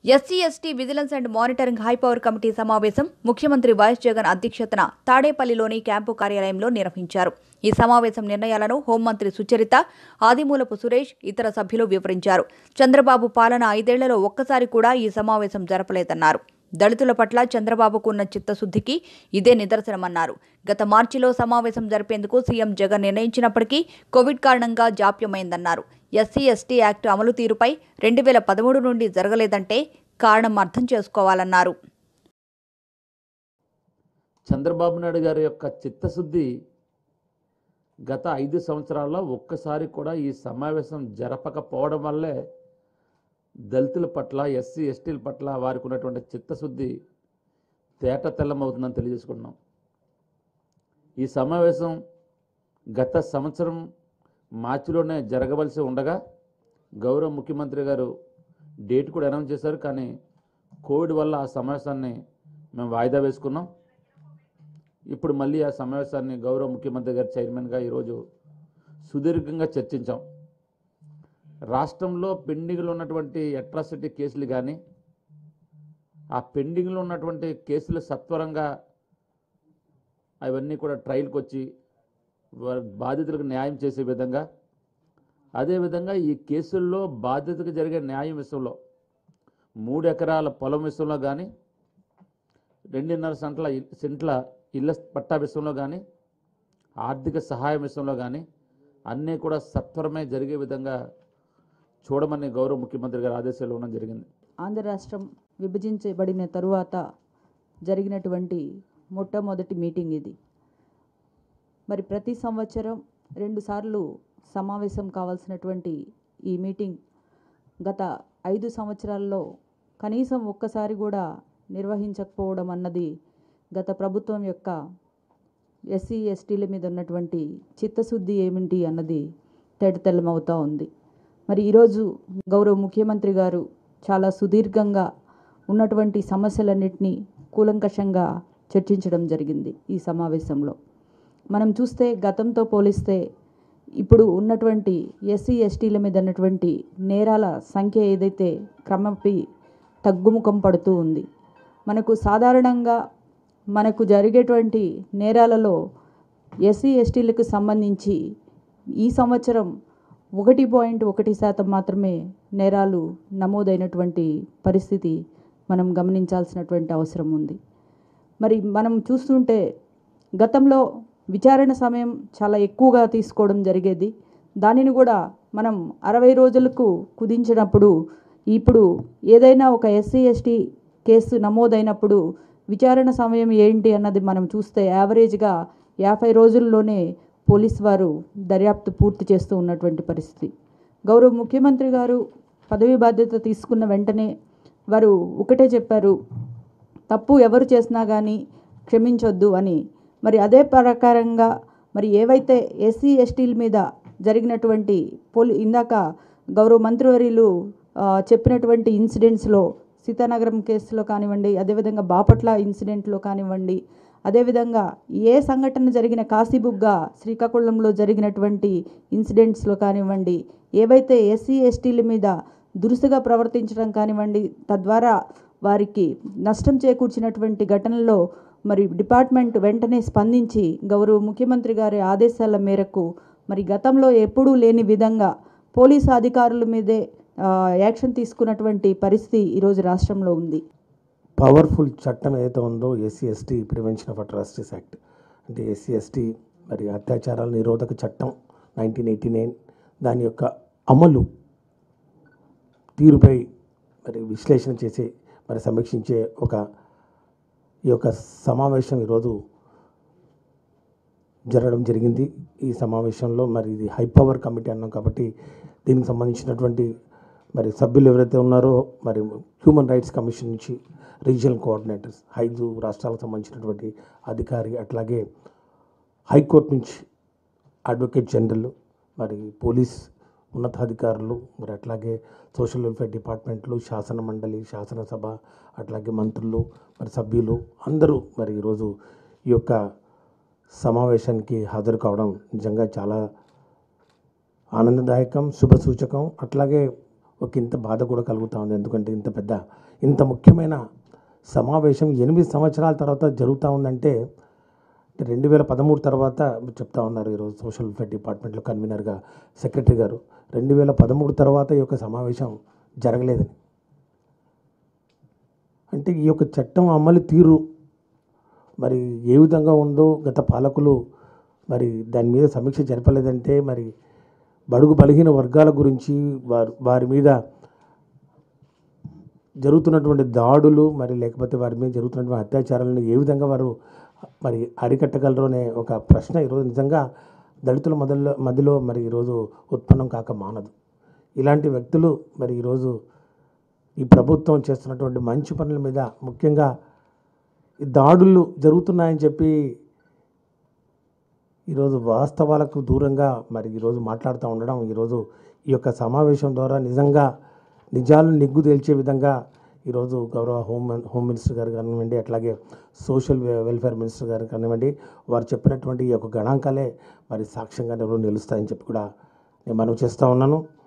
SC ST vigilance and monitoring high power committee సమావేశం ముఖ్యమంత్రి YS Jagan అధ్యక్షతన తాడేపల్లిలోని క్యాంపు కార్యాలయంలో నిర్వహించారు. ఈ సమావేశం నిర్ణయాలను హోంమంత్రి సుచరిత, ఆదిమూలపు సురేష్, ఇతర సభ్యులు వివరించారు. చంద్రబాబు పాలన 5 ఏళ్లలో ఒక్కసారి కూడా ఈ సమావేశం జరపలేదన్నారు. దళితుల పట్ల చంద్రబాబుకు ఉన్న చిత్తశుద్ధికి ఇదే నిదర్శనమన్నారు. గత మార్చిలో సమావేశం జరిపేందుకు సీఎం జగన్ నిర్ణయించినప్పటికీ కోవిడ్ కారణంగా జాప్యమైందన్నారు. ఎస్సీ ఎస్టీ యాక్ట్ అమలు తీరుపై 2013 నుండి జరగలేదంటే కారణం అర్థం చేసుకోవాలన్నారు. చంద్రబాబు నాయుడు గారి యొక్క చిత్తశుద్ధి గత 5 సంవత్సరాల్లో ఒక్కసారి కూడా ఈ సమావేశం జరపకపోవడం వల్లే దళితుల పట్ల, ఎస్సీ ఎస్టీల పట్ల వారికి ఉన్నటువంటి చిత్తశుద్ధి తేట తెల్లమవుతుందని తెలియజేసుకున్నాం. ఈ సమావేశం గత సంవత్సరం మార్చిలోనే జరగవలసి ఉండగా గౌరవ ముఖ్యమంత్రి గారు డేట్ కూడా అనౌన్స్ చేశారు. కానీ కోవిడ్ వల్ల ఆ సమావేశాన్ని మేము వాయిదా వేసుకున్నాం. ఇప్పుడు మళ్ళీ ఆ సమావేశాన్ని గౌరవ ముఖ్యమంత్రి గారు చైర్మన్గా ఈరోజు సుదీర్ఘంగా చర్చించాం. రాష్ట్రంలో పెండింగ్లో ఉన్నటువంటి అట్రాసిటీ కేసులు కానీ, ఆ పెండింగ్లో ఉన్నటువంటి కేసులు సత్వరంగా అవన్నీ కూడా ట్రయల్కి వచ్చి బాధితులకు న్యాయం చేసే విధంగా, అదేవిధంగా ఈ కేసుల్లో బాధితులకు జరిగే న్యాయం విషయంలో 3 ఎకరాల పొలం విషయంలో కానీ, 2.5 సెంట్ల ఇళ్ల పట్టా విషయంలో కానీ, ఆర్థిక సహాయం విషయంలో కానీ అన్నీ కూడా సత్వరమే జరిగే విధంగా చూడమని గౌరవ ముఖ్యమంత్రి గారి ఆదేశాలు ఉండడం జరిగింది. ఆంధ్ర రాష్ట్రం విభజించబడిన తరువాత జరిగినటువంటి మొట్టమొదటి మీటింగ్ ఇది. మరి ప్రతి సంవత్సరం 2 సార్లు సమావేశం కావాల్సినటువంటి ఈ మీటింగ్ గత 5 సంవత్సరాల్లో కనీసం ఒక్కసారి కూడా నిర్వహించకపోవడం అన్నది గత ప్రభుత్వం యొక్క ఎస్సీ ఎస్టీల మీద ఉన్నటువంటి చిత్తశుద్ధి ఏమిటి అన్నది తేటతెల్లమవుతూ ఉంది. మరి ఈరోజు గౌరవ ముఖ్యమంత్రి గారు చాలా సుదీర్ఘంగా ఉన్నటువంటి సమస్యలన్నింటినీ కూలంకషంగా చర్చించడం జరిగింది. ఈ సమావేశంలో మనం చూస్తే గతంతో పోలిస్తే ఇప్పుడు ఉన్నటువంటి ఎస్సీ ఎస్టీల మీద ఉన్నటువంటి నేరాల సంఖ్య ఏదైతే క్రమపి తగ్గుముఖం పడుతూ ఉంది. మనకు సాధారణంగా మనకు జరిగేటువంటి నేరాలలో ఎస్సీ ఎస్టీలకు సంబంధించి ఈ సంవత్సరం 1.1% మాత్రమే నేరాలు నమోదైనటువంటి పరిస్థితి మనం గమనించాల్సినటువంటి అవసరం ఉంది. మరి మనం చూస్తుంటే గతంలో విచారణ సమయం చాలా ఎక్కువగా తీసుకోవడం జరిగేది. దానిని కూడా మనం 60 రోజులకు కుదించినప్పుడు ఇప్పుడు ఏదైనా ఒక ఎస్సీ ఎస్టీ కేసు నమోదైనప్పుడు విచారణ సమయం ఏంటి అన్నది మనం చూస్తే యావరేజ్గా 50 రోజుల్లోనే పోలీసు వారు దర్యాప్తు పూర్తి చేస్తూ ఉన్నటువంటి పరిస్థితి. గౌరవ ముఖ్యమంత్రి గారు పదవి బాధ్యత తీసుకున్న వెంటనే వారు ఒకటే చెప్పారు, తప్పు ఎవరు చేసినా కానీ క్షమించొద్దు అని. మరి అదే ప్రకారంగా మరి ఏవైతే ఎస్సీ ఎస్టీల మీద జరిగినటువంటి ఇందాక గౌరవ మంత్రివర్యులు చెప్పినటువంటి ఇన్సిడెంట్స్లో సీతానగరం కేసులో కానివ్వండి, అదేవిధంగా బాపట్ల ఇన్సిడెంట్లో కానివ్వండి, అదేవిధంగా ఏ సంఘటన జరిగిన కాశీబుగ్గ శ్రీకాకుళంలో జరిగినటువంటి ఇన్సిడెంట్స్లో కానివ్వండి, ఏవైతే ఎస్సీ ఎస్టీల మీద దురుసుగా ప్రవర్తించడం కానివ్వండి, తద్వారా వారికి నష్టం చేకూర్చినటువంటి ఘటనల్లో మరి డిపార్ట్మెంట్ వెంటనే స్పందించి గౌరవ ముఖ్యమంత్రి గారి ఆదేశాల మేరకు మరి గతంలో ఎప్పుడూ లేని విధంగా పోలీసు అధికారుల మీదే యాక్షన్ తీసుకున్నటువంటి పరిస్థితి ఈరోజు రాష్ట్రంలో ఉంది. పవర్ఫుల్ చట్టం ఏదైతే ఉందో SC ST prevention of atrocities act, అంటే ఎస్సీ ఎస్టీ మరి అత్యాచారాల నిరోధక చట్టం 1989, దాని యొక్క అమలు తీరుపై మరి విశ్లేషణ చేసి మరి సమీక్షించే ఈ యొక్క సమావేశం ఈరోజు జరగడం జరిగింది. ఈ సమావేశంలో మరి ఇది హై పవర్ కమిటీ అన్నాం కాబట్టి దీనికి సంబంధించినటువంటి మరి సభ్యులు ఎవరైతే ఉన్నారో మరి హ్యూమన్ రైట్స్ కమిషన్ నుంచి రీజనల్ కోఆర్డినేటర్స్, 5 రాష్ట్రాలకు సంబంధించినటువంటి అధికారి, అట్లాగే హైకోర్టు నుంచి అడ్వకేట్ జనరల్, మరి పోలీస్ ఉన్నతాధికారులు, మరి అట్లాగే సోషల్ వెల్ఫేర్ డిపార్ట్మెంట్లు, శాసన మండలి, శాసనసభ, అట్లాగే మంత్రులు, మరి సభ్యులు అందరూ మరి ఈరోజు ఈ యొక్క సమావేశానికి హాజరు కావడం నిజంగా చాలా ఆనందదాయకం, శుభసూచకం. అట్లాగే ఒక ఇంత బాధ కూడా కలుగుతూ ఉంది. ఎందుకంటే ఇంత ముఖ్యమైన సమావేశం 8 సంవత్సరాల తర్వాత జరుగుతూ ఉందంటే 2013 తర్వాత చెప్తా ఉన్నారు ఈరోజు సోషల్ వెల్ఫేర్ డిపార్ట్మెంట్లో కన్వీనర్గా సెక్రటరీ గారు 2013 తర్వాత ఈ యొక్క సమావేశం జరగలేదని. అంటే ఈ యొక్క చట్టం అమలు తీరు మరి ఏ విధంగా ఉందో గత పాలకులు మరి దాని మీద సమీక్ష జరపలేదంటే మరి బడుగు బలహీన వర్గాల గురించి వారి మీద జరుగుతున్నటువంటి దాడులు మరి లేకపోతే వారి మీద జరుగుతున్నటువంటి అత్యాచారాలను ఏ విధంగా వారు మరి అరికట్టగలరు అనే ఒక ప్రశ్న ఈరోజు నిజంగా దళితుల మధ్యలో మరి ఈరోజు ఉత్పన్నం కాక మానదు. ఇలాంటి వ్యక్తులు మరి ఈరోజు ఈ ప్రభుత్వం చేస్తున్నటువంటి మంచి పనుల మీద ముఖ్యంగా ఈ దాడులు జరుగుతున్నాయని చెప్పి ఈరోజు వాస్తవాలకు దూరంగా మరి ఈరోజు మాట్లాడుతూ ఉండడం ఈరోజు ఈ యొక్క సమావేశం ద్వారా నిజంగా నిజాలను నిగ్గు తేల్చే విధంగా ఈరోజు గౌరవ హోమ్ మినిస్టర్ గారు కానివ్వండి, అట్లాగే సోషల్ వెల్ఫేర్ మినిస్టర్ గారు కానివ్వండి, వారు చెప్పినటువంటి ఈ యొక్క గణాంకాలే మరి సాక్ష్యంగా నిలుస్తాయని చెప్పి కూడా నేను మనవి చేస్తూ ఉన్నాను.